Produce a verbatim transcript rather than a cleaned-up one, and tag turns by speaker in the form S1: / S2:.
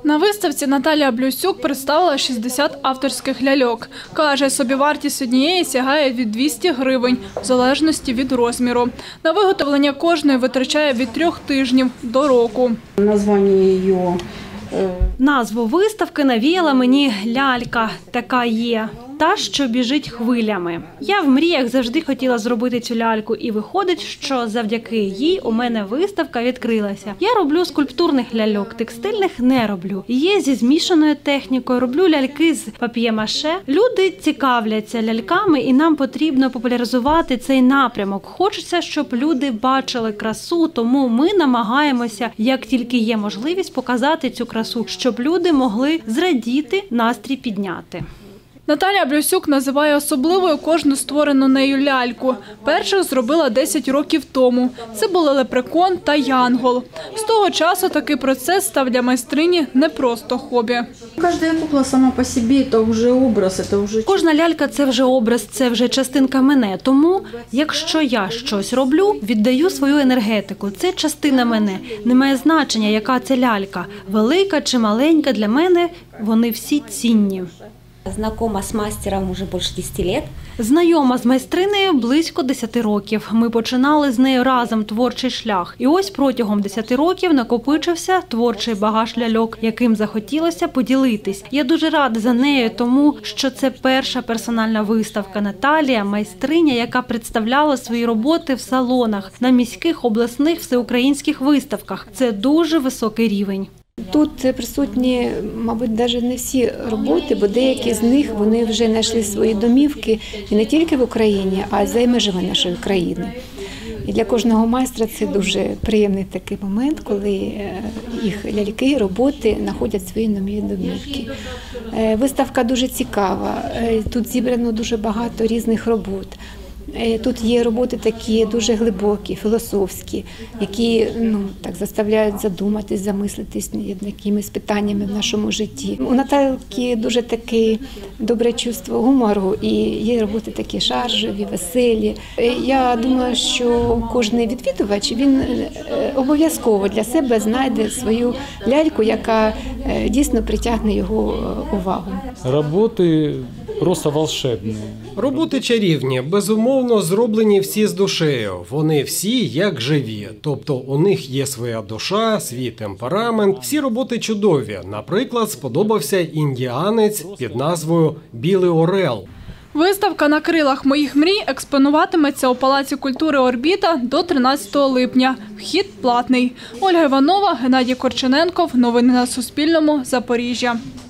S1: На виставці Наталія Блюсюк представила шістдесят авторських ляльок. Каже, собівартість однієї сягає від двохсот гривень, в залежності від розміру. На виготовлення кожної витрачає від трьох тижнів до року.
S2: Названня її...
S3: Назву виставки навіяла мені лялька «Така є». Та, що біжить хвилями. Я в мріях завжди хотіла зробити цю ляльку, і виходить, що завдяки їй у мене виставка відкрилася. Я роблю скульптурних ляльок, текстильних не роблю. Є зі змішаною технікою, роблю ляльки з пап'є-маше. Люди цікавляться ляльками, і нам потрібно популяризувати цей напрямок. Хочеться, щоб люди бачили красу, тому ми намагаємося, як тільки є можливість, показати цю красу, щоб люди могли зрадіти, настрій підняти.
S1: Наталія Блюсюк називає особливою кожну створену нею ляльку. Першу зробила десять років тому. Це були лепрекон та янгол. З того часу такий процес став для майстрині не просто хобі.
S2: Кожна кукла сама по собі – це вже образ, це вже...
S3: Кожна лялька – це вже образ, це вже частинка мене. Тому, якщо я щось роблю, віддаю свою енергетику. Це частина мене. Немає значення, яка це лялька. Велика чи маленька, для мене вони всі цінні.
S4: Знакома з майстером уже більше десяти років.
S3: Знайома з майстринею близько десяти років. Ми починали з нею разом творчий шлях. І ось протягом десяти років накопичився творчий багаж ляльок, яким захотілося поділитись. Я дуже рада за нею, тому що це перша персональна виставка. Наталія – майстриня, яка представляла свої роботи в салонах, на міських, обласних, всеукраїнських виставках. Це дуже високий рівень.
S5: Тут присутні, мабуть, навіть не всі роботи, бо деякі з них вони вже знайшли свої домівки і не тільки в Україні, а й за межами нашої країни. І для кожного майстра це дуже приємний такий момент, коли їх ляльки, роботи знаходять свої нові домівки. Виставка дуже цікава, тут зібрано дуже багато різних робот. Тут є роботи такі дуже глибокі, філософські, які ну, так, заставляють задуматись, замислитись над якимись питаннями в нашому житті. У Наталки дуже таке добре чувство гумору і є роботи такі шаржеві, веселі. Я думаю, що кожен відвідувач, він обов'язково для себе знайде свою ляльку, яка дійсно притягне його увагу.
S6: Роботи просто волшебні.
S7: Роботи чарівні, безумовно, зроблені всі з душею. Вони всі як живі. Тобто у них є своя душа, свій темперамент. Всі роботи чудові. Наприклад, сподобався індіанець під назвою «Білий орел».
S1: Виставка «На крилах моїх мрій» експонуватиметься у Палаці культури «Орбіта» до тринадцятого липня. Вхід платний. Ольга Іванова, Геннадій Корчененков. Новини на Суспільному. Запоріжжя.